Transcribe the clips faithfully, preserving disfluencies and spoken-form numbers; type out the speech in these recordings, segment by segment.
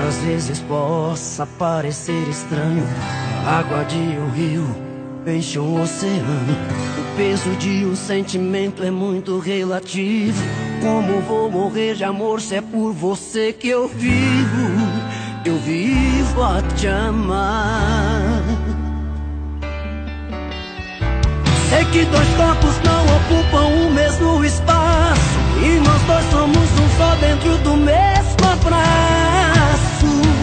às vezes possa parecer estranho, água de um rio enche um oceano. O peso de um sentimento é muito relativo. Como vou morrer de amor se é por você que eu vivo? Eu vivo a te amar. Sei que dois corpos não ocupam o mesmo espaço, e nós dois somos um só dentro do mesmo abraço.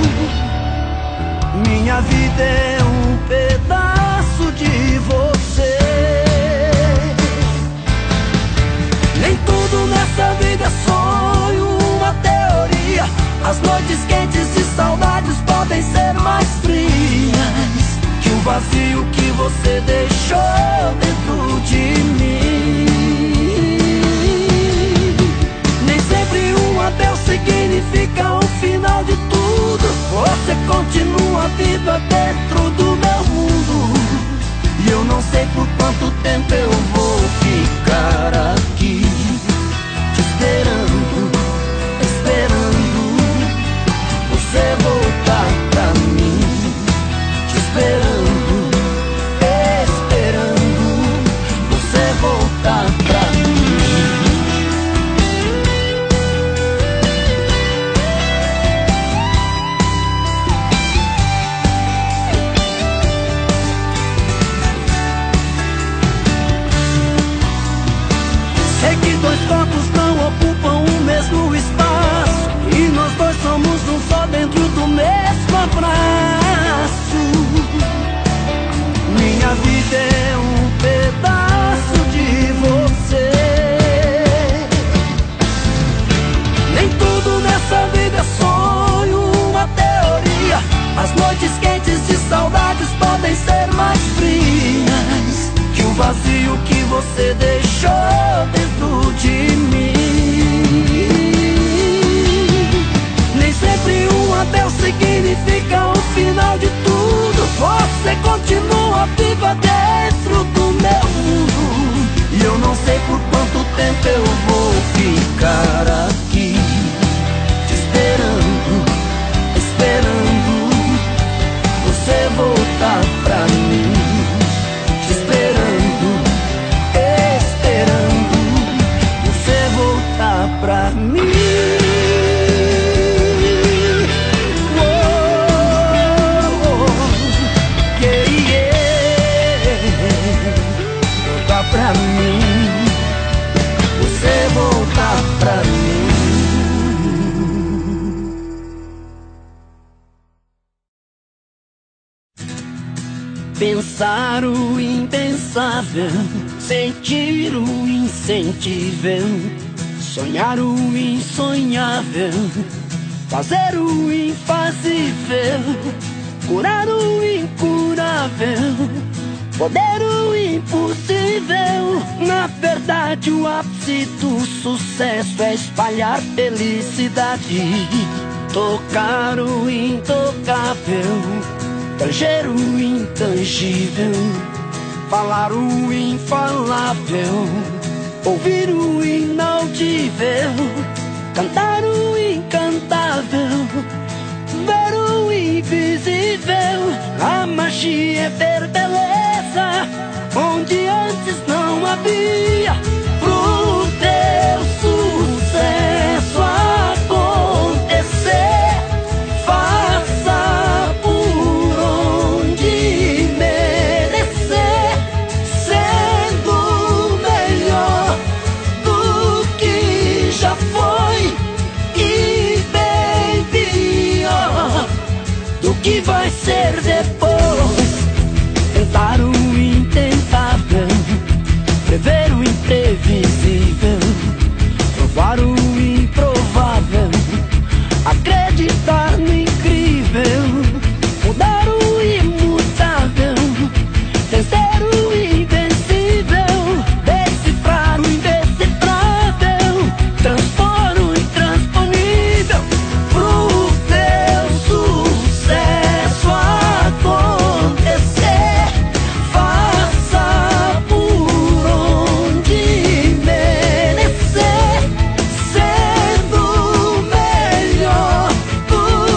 Minha vida é um pedaço de você. Nem tudo nessa vida é sonho, uma teoria. As noites quentes de saudades podem ser mais frias que o vazio que você deixou dentro de mim. Nem sempre um adeus significa o final de tudo. Você continua viva dentro do meu mundo, e eu não sei por quanto tempo eu vou ficar aqui te esperando, esperando você voltar pra mim. Te esperando, esperando você voltar pra mim. Sei que dois corpos não ocupam o mesmo espaço, e nós dois somos um só dentro do mesmo abraço. Minha vida é um pedaço de você. Nem tudo nessa vida é sonho, uma teoria. As noites quentes de saudades podem ser mais frias que o vazio que você deixou dentro de mim. Nem sempre um adeus significa o final de tudo. Você continua viva dentro do meu mundo, e eu não sei por quanto tempo eu vou ficar aqui te esperando, esperando você voltar pra mim. Te esperando, esperando você voltar pra mim. Pra mim, você voltar pra mim. Pensar o impensável, sentir o insensível, sonhar o insonhável, fazer o infazível, curar o incurável, poder o impossível. Na verdade, o ápice do sucesso é espalhar felicidade, tocar o intocável, tanger o intangível, falar o infalável, ouvir o inaudível, cantar o incantável, ver o invisível. A magia é ver beleza onde antes não havia. Pro teu sucesso acontecer, faça por onde merecer, sendo melhor do que já foi e bem pior do que vai ser depois. Tentar o intentável, prever o imprevisível, provar o improvável, acreditar no incrível, mudar o imutável, vencer o invencível, decifrar o indecifrável, transpor o intransponível. Pro teu sucesso acontecer, faça por onde merecer, sendo melhor do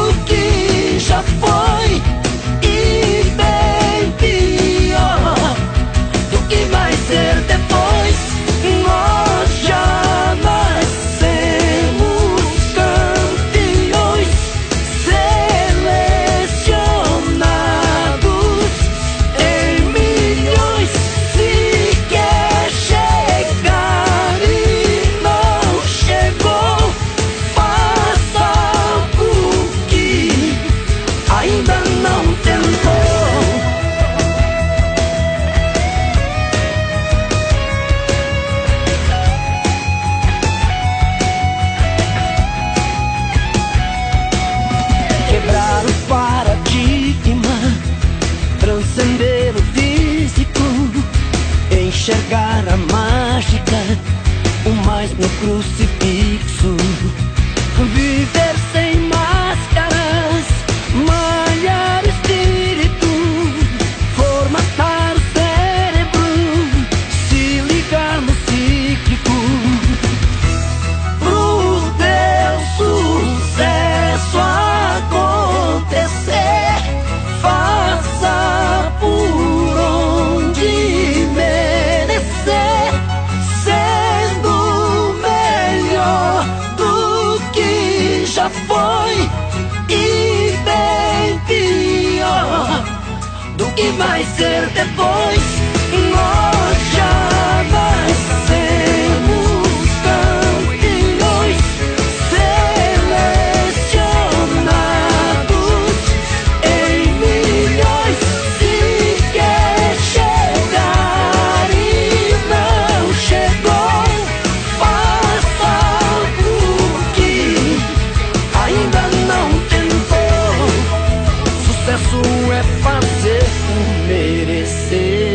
pagar a mágica, o mais no crucifixo. Viver sem máscaras, malhar o espírito, formatar o cérebro, se ligar no cíclico. Pro teu sucesso acontecer, faça por onde merecer, sendo melhor do que já foi e bem pior do que vai ser depois. Nós já nascemos campeões, selecionados em milhões. Se quer chegar e não chegou, faça o que ainda não tentou. Sucesso é fazer por merecer.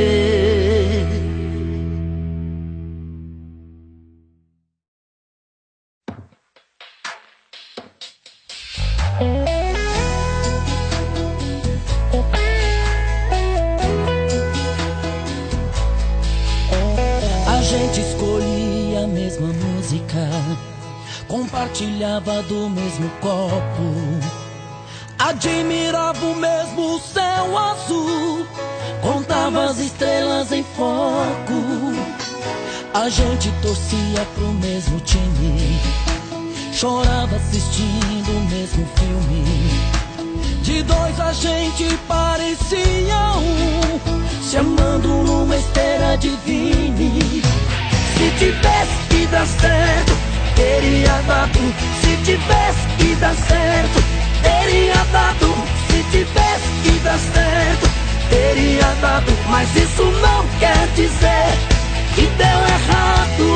A gente escolhia a mesma música, compartilhava do mesmo copo, admirava o mesmo céu azul, contava as estrelas em foco. A gente torcia pro mesmo time, chorava assistindo o mesmo filme. De dois a gente parecia um, se amando numa esteira de Vini. Se tivesse que dar certo, teria dado. Se tivesse que dar certo, teria dado. Se tivesse que dar certo, teria dado. Mas isso não quer dizer que deu errado.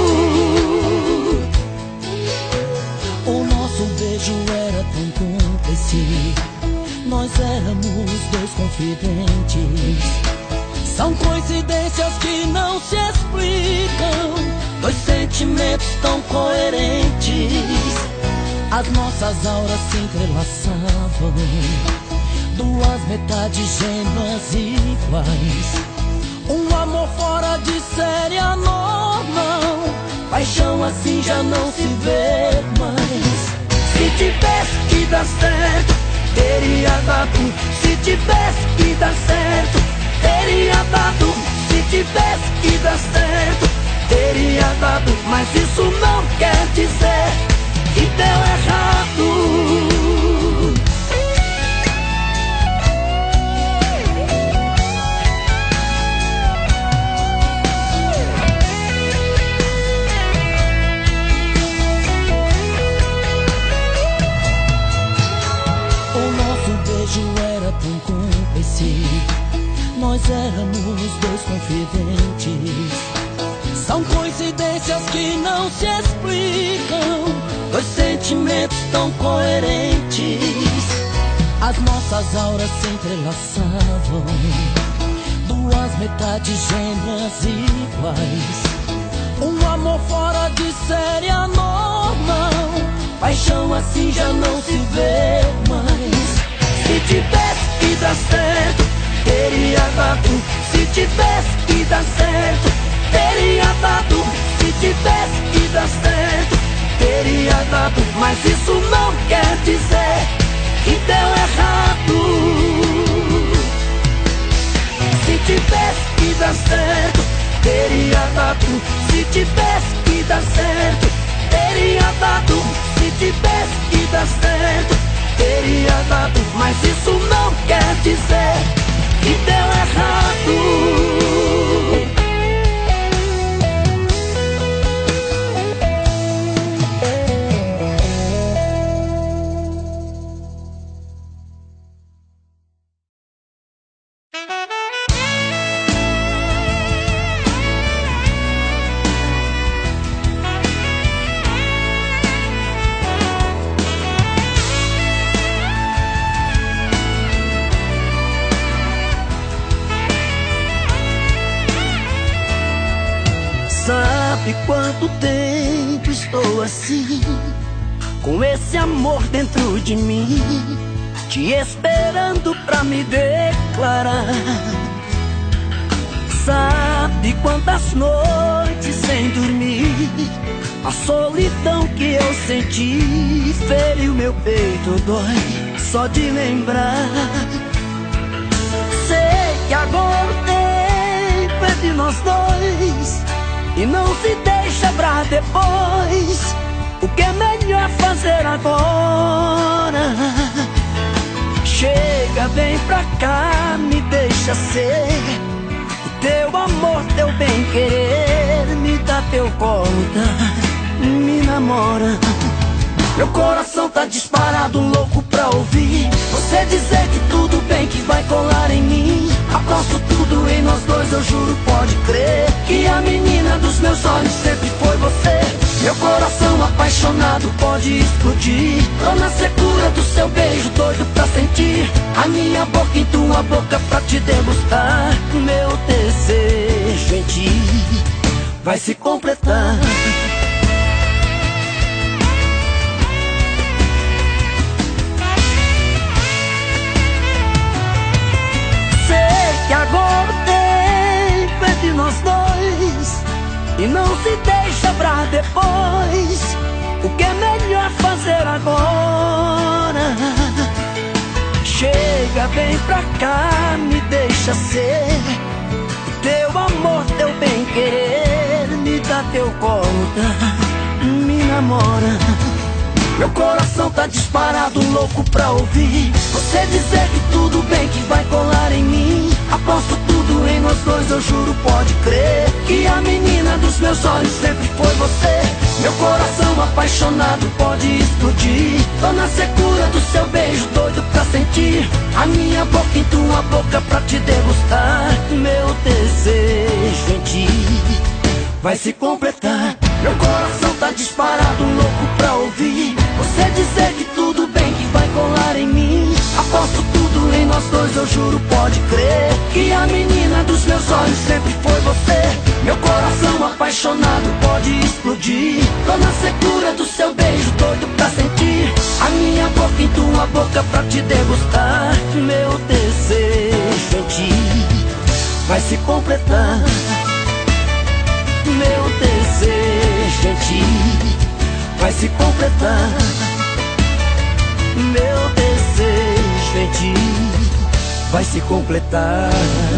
O nosso beijo era tão cúmplice, nós éramos dois confidentes. São coincidências que não se explicam, dois sentimentos tão coerentes. As nossas auras se entrelaçavam, duas metades gêmeas iguais. Um amor fora de série anormal, paixão assim já não se vê mais. Se tivesse que dar certo, teria dado. Se tivesse que dar certo, teria dado. Se tivesse que dar certo, teria dado. Mas isso não quer dizer que deu errado. Era tão cúmplice, nós éramos dois confidentes. São coincidências que não se explicam, dois sentimentos tão coerentes. As nossas auras se entrelaçavam, duas metades gêmeas iguais. Um amor fora de série anormal, paixão assim já não se vê mais. Se tivesse que dar certo, teria dado. Se tivesse que dar certo, teria dado. Se tivesse que dar certo, teria dado. Mas isso não quer dizer que deu errado. Se tivesse que dar certo, teria dado. Se tivesse que dar certo, teria dado. Se tivesse que dar certo, teria dado. Mas isso não quer dizer que deu errado. Sabe quanto tempo estou assim, com esse amor dentro de mim, te esperando pra me declarar. Sabe quantas noites sem dormir, a solidão que eu senti feriu meu peito, dói só de lembrar. Sei que agora o tempo é de nós dois e não se deixa pra depois. O que é melhor fazer agora? Chega, vem pra cá, me deixa ser teu amor, teu bem-querer. Me dá teu colo, tá? Me namora. Meu coração tá disparado, louco pra ouvir você dizer que tudo bem, que vai colar em mim. Aposto tudo em nós dois, eu juro, pode crer, que a menina dos meus olhos sempre foi você. Meu coração apaixonado pode explodir. Tô na secura do seu beijo, doido pra sentir a minha boca em tua boca pra te degustar. Meu desejo em ti vai se completar. Sei que agora o tempo é de nós dois e não se deixa pra depois. O que é melhor fazer agora? Chega, vem pra cá, me deixa ser teu amor, teu bem-querer. Me dá teu colo, tá? Me namora. Meu coração tá disparado, louco pra ouvir você dizer que tudo bem, que vai colar em mim. Aposto tudo em nós dois, eu juro, pode crer, que a menina dos meus olhos sempre foi você. Meu coração apaixonado pode explodir. Tô na secura do seu beijo, doido pra sentir a minha boca em tua boca pra te degustar. Meu desejo em ti vai se completar. Meu coração tá disparado, louco pra ouvir você dizer que tudo bem, que vai colar em mim. Aposto tudo em nós dois, eu juro, pode crer, que a menina dos meus olhos sempre foi você. Meu coração apaixonado pode explodir. Tô na secura do seu beijo, doido pra sentir a minha boca em tua boca pra te degustar. Meu desejo em ti vai se completar. Meu desejo em ti vai se completar. Meu desejo em ti vai se completar.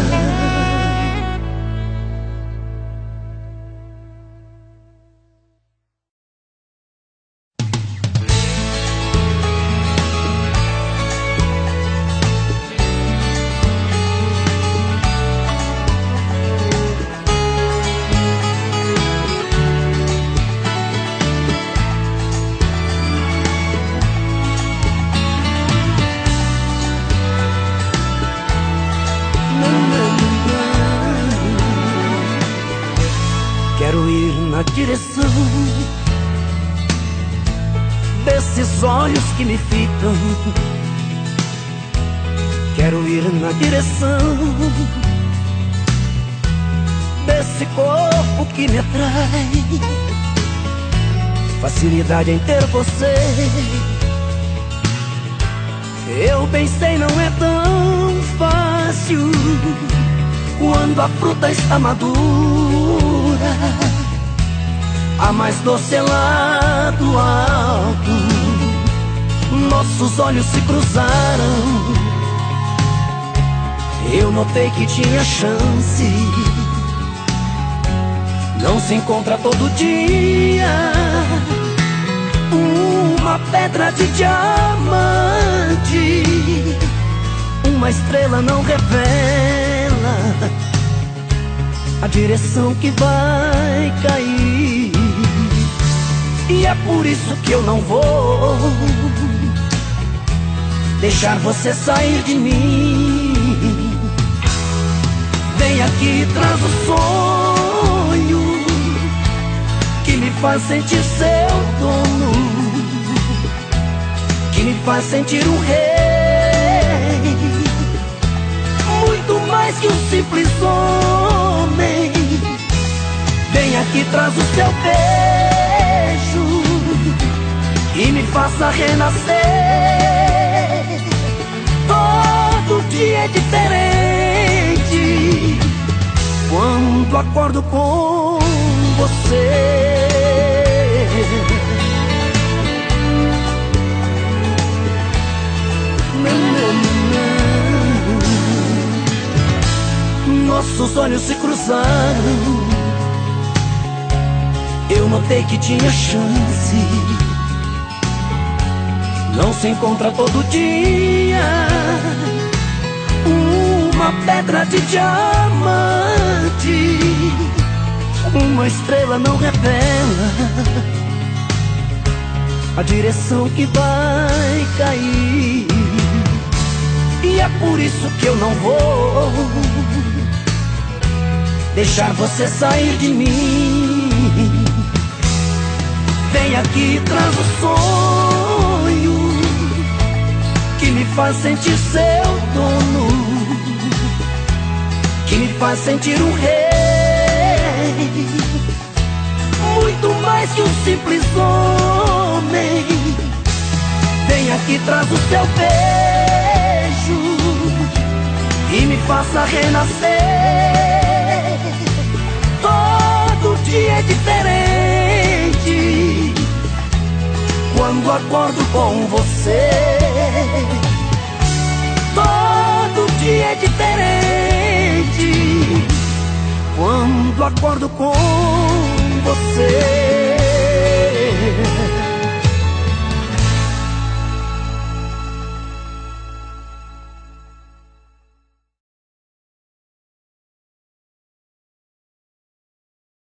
Quero ir na direção desses olhos que me fitam. Quero ir na direção desse corpo que me atrai. Facilidade em ter você, eu bem sei, não é tão fácil quando a fruta está madura. A mais doce é lá do alto. Nossos olhos se cruzaram. Eu notei que tinha chance. Não se encontra todo dia uma pedra de diamante. Uma estrela não revela a direção que vai cair. E é por isso que eu não vou deixar você sair de mim. Vem aqui, traz o sonho que me faz sentir seu dono, que me faz sentir um rei, muito mais que um simples homem. Vem aqui, traz o seu beijo e me faça renascer. Todo dia é diferente quando acordo com você. Nossos olhos se cruzaram, eu notei que tinha chance. Não se encontra todo dia uma pedra de diamante. Uma estrela não revela a direção que vai cair. E é por isso que eu não vou deixar você sair de mim. Vem aqui, traz o sonho que me faz sentir seu dono, que me faz sentir um rei, muito mais que um simples homem. Vem aqui, traz o seu beijo e me faça renascer. Todo dia é diferente quando acordo com você. Todo dia é diferente quando acordo com você.